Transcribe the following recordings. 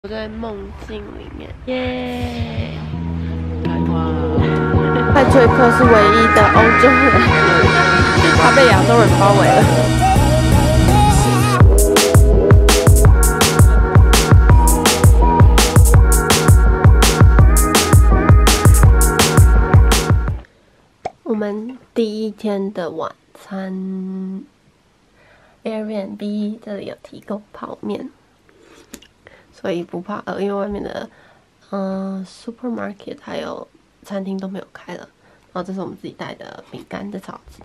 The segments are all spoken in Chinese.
我在梦境里面，耶！派翠克是唯一的欧洲人，他被亚洲人包围了。我们第一天的晚餐 ，Airbnb 这里有提供泡面。 所以不怕饿，因为外面的supermarket 还有餐厅都没有开了。然后这是我们自己带的饼干的草子。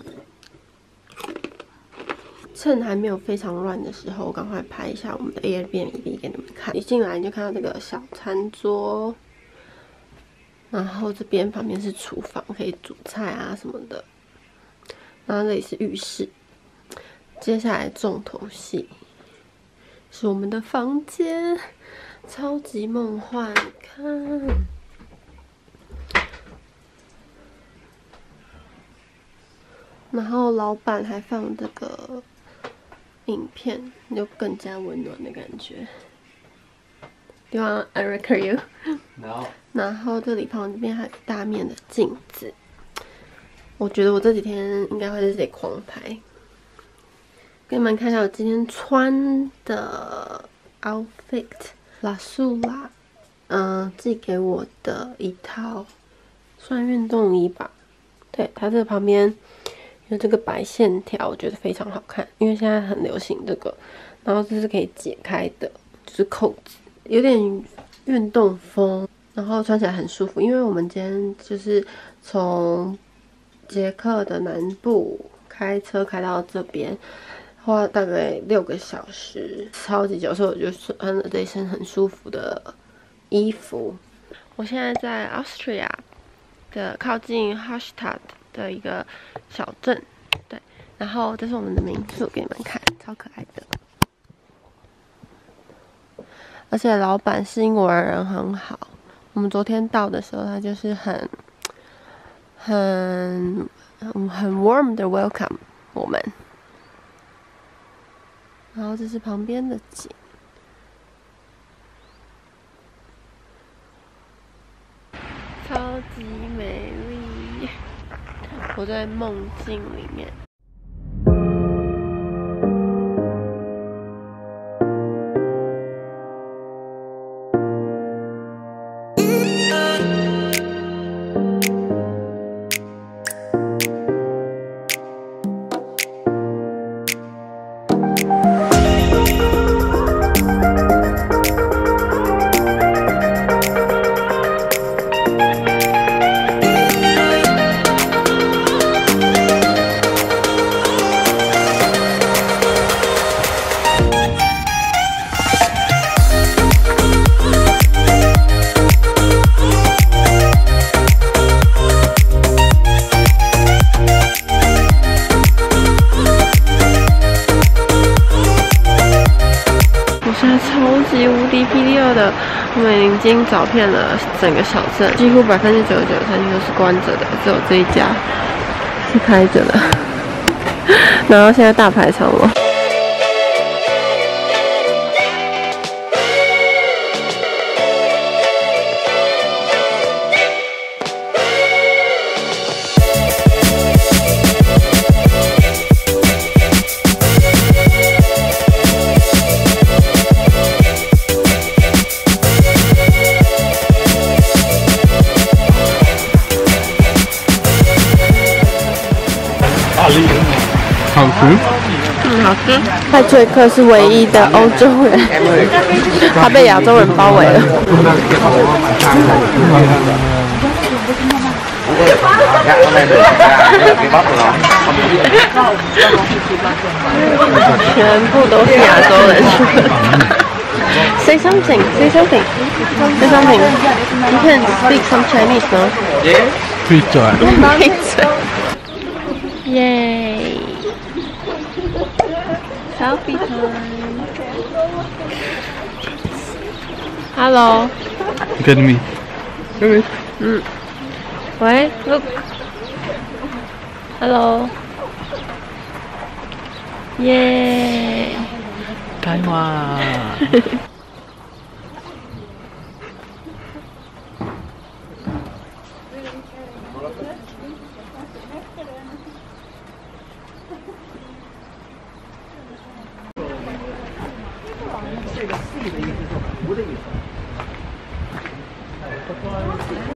趁还没有非常乱的时候，我赶快拍一下我们的 Airbnb 给你们看。一进来你就看到这个小餐桌，然后这边旁边是厨房，可以煮菜啊什么的。然后这里是浴室。接下来重头戏。 是我们的房间，超级梦幻，看。然后老板还放这个影片，就更加温暖的感觉。Do you want I record you? No. 然后这里旁边还有大面的镜子，我觉得我这几天应该会在这里狂拍。 给你们看一下我今天穿的 outfit， 拉素拉，寄给我的一套算运动衣吧。对，它这个旁边有这个白线条，我觉得非常好看，因为现在很流行这个。然后这是可以解开的，就是扣子，有点运动风，然后穿起来很舒服。因为我们今天就是从捷克的南部开车开到这边。 花大概6个小时，超级久，所以我就穿了这一身很舒服的衣服。我现在在 Austria 的靠近 Hallstatt 的一个小镇，对。然后这是我们的民宿，给你们看，超可爱的。而且老板是英国人，很好。我们昨天到的时候，他就是很 warm 的 welcome 我们。 然后这是旁边的景，超级美丽。我在梦境里面。 我们已经找遍了整个小镇，几乎99%的餐厅都是关着的，只有这一家是开着的。然后现在大排长龙。 好吃， 好吃。派翠克是唯一的欧洲人，他被亚洲人包围了。全部都是亚洲人。Say something, say something, say something. You can speak some Chinese, no? 闭嘴。 闭嘴。耶！ Selfie time. Hello. Look at me. Look. 喂 ，Look. Hello. 耶！ 台湾。 这个“C”的意思是“湖”的意思。